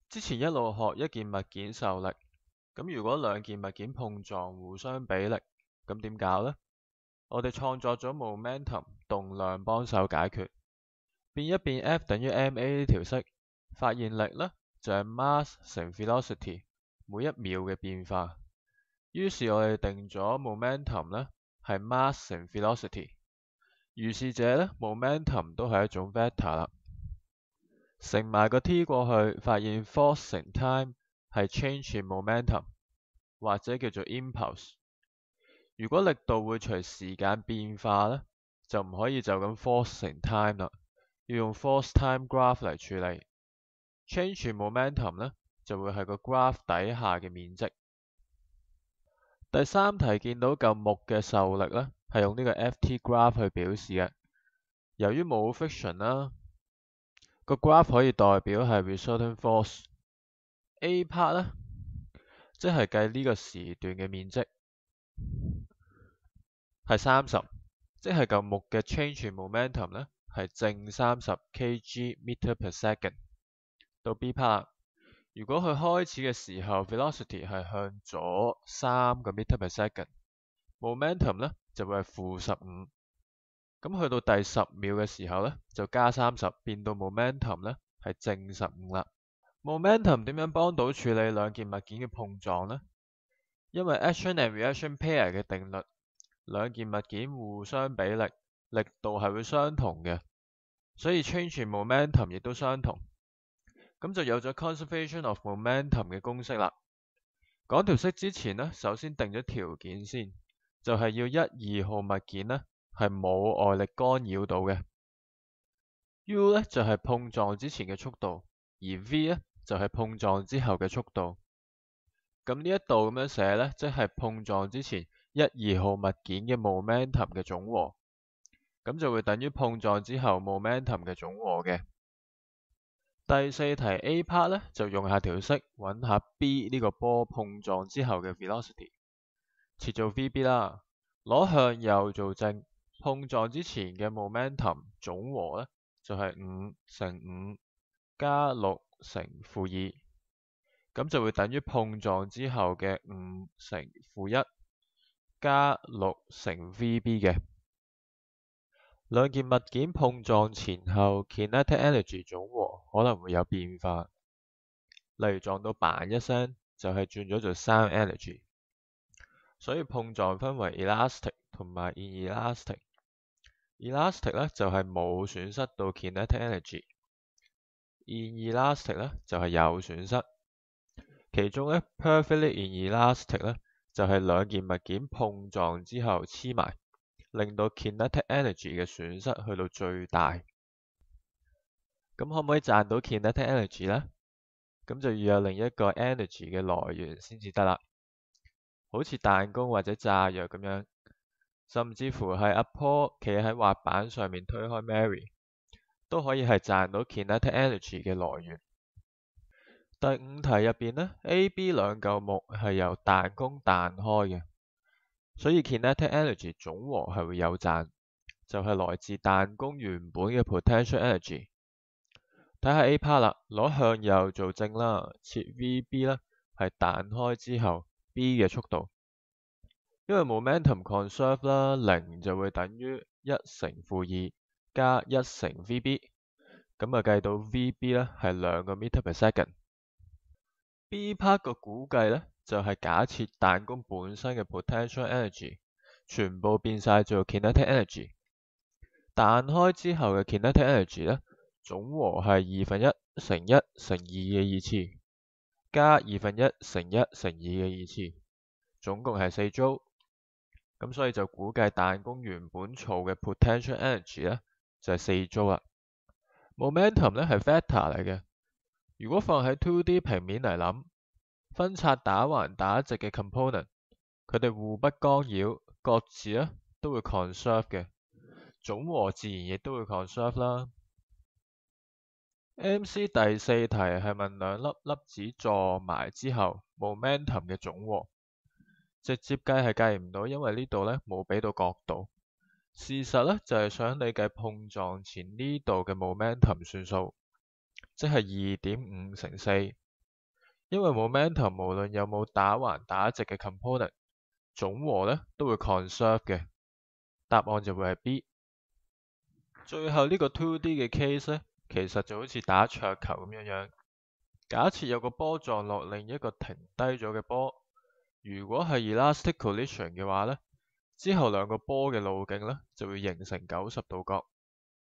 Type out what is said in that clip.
之前一路學一件物件受力，咁如果兩件物件碰撞互相比力，咁點搞呢？我哋創作咗 momentum 動量幫手解決，變一變 F 等於 ma 呢條式，發現力呢就係 mass 乘 velocity 每一秒嘅變化。於是我哋定咗 momentum 呢係 mass 乘 velocity，如是者呢 momentum 都係一種 vector 啦。乘埋個 t 過去，發現 force 乘 time 係 change in momentum，或者叫做 impulse。如果力度會隨時間變化呢，就唔可以就咁 force 乘 time 啦，要用 force time graph 嚟處理。change in momentum 呢，就會係個 graph 底下嘅面積。第三題見到嚿木嘅受力呢，係用呢個 ft graph 去表示嘅。由於冇 friction 啦，個 graph 可以代表係 resultant force。A part 呢，即係計呢個時段嘅面積係30，即係嚿木嘅 change in momentum 呢係正30 kg meter per second。到 B part，如果佢開始嘅時候 velocity 係向左3個 meter per second，momentum 呢就會係-15。咁去到第10秒嘅時候呢，就加30，變到 momentum 呢係正15啦。momentum 點樣幫到處理兩件物件嘅碰撞呢？因為 action and reaction pair 嘅定律，兩件物件互相比力，力度係會相同嘅，所以 change in momentum 亦都相同。咁就有咗 conservation of momentum 嘅公式啦。講條式之前呢，首先定咗條件先，就係要1、2號物件呢係冇外力干擾到嘅。U 呢就係碰撞之前嘅速度，而 V 呢就係碰撞之後嘅速度。咁呢一度咁樣寫呢，即係碰撞之前1、2號物件嘅 momentum 嘅總和，咁就會等於碰撞之後 momentum 嘅總和嘅。第四題 A part 呢，就用下條式揾下 B 呢個波碰撞之後嘅 velocity， 設做 VB 啦，攞向右做正，碰撞之前嘅 momentum 總和呢，就係5乘5加6乘-2，咁就會等於碰撞之後嘅5乘-1加6乘 VB 嘅。兩件物件碰撞前後 kinetic energy 總和可能會有變化，例如撞到嘭一聲就係轉咗做 sound energy。所以碰撞分為 elastic 同埋 inelastic。elastic 呢就係冇損失到 kinetic energy，inelastic 呢就係有損失。其中呢 perfectly inelastic 呢就係兩件物件碰撞之後黐埋，令到 kinetic energy 嘅損失去到最大。咁可唔可以賺到 kinetic energy 呢？咁就要有另一個 energy 嘅來源先至得啦。好似彈弓或者炸藥咁樣，甚至乎係阿 Paul 企喺滑板上面推開 Mary， 都可以係賺到 kinetic energy 嘅來源。第5題入邊呢 A、B 兩嚿木係由彈弓彈開嘅，所以 kinetic energy 總和係會有賺，就係來自彈弓原本嘅 potential energy。睇下 A part 啦，攞向右做正啦，設 VB 啦，係彈開之後 B 嘅速度。因為 momentum conserve 啦，0就會等於1乘-2加1乘 VB， 咁啊計到 VB 咧係2個 meter per second。B part 個估計咧就係假設彈弓本身嘅 potential energy 全部變晒做 kinetic energy， 彈開之後嘅 kinetic energy 咧總和係1/2乘1乘2嘅2次，加1/2乘1乘2嘅2次，總共係4 Joule。咁所以就估計彈弓原本儲嘅 potential energy 咧就係4 Joule啦。momentum 咧係 vector 嚟嘅，如果放喺 2D 平面嚟諗，分拆打橫打直嘅 component， 佢哋互不干擾，各自咧都會 conserve 嘅，總和自然亦都會 conserve 啦。MC 第4題係問兩粒粒子撞埋之後 momentum 嘅總和。直接計係計唔到，因為呢度呢冇俾到角度。事實呢就係想你計碰撞前呢度嘅 momentum 算數，即係2.5乘4 因為 momentum 無論有冇打橫打直嘅 component，總和呢都會 conserve 嘅，答案就會係 B。最後呢個 2D 嘅 case 呢，其實就好似打桌球咁樣。假設有個波撞落另一個停低咗嘅波，如果係 elastic collision 嘅話呢，之後兩個波嘅路徑呢就會形成90度角。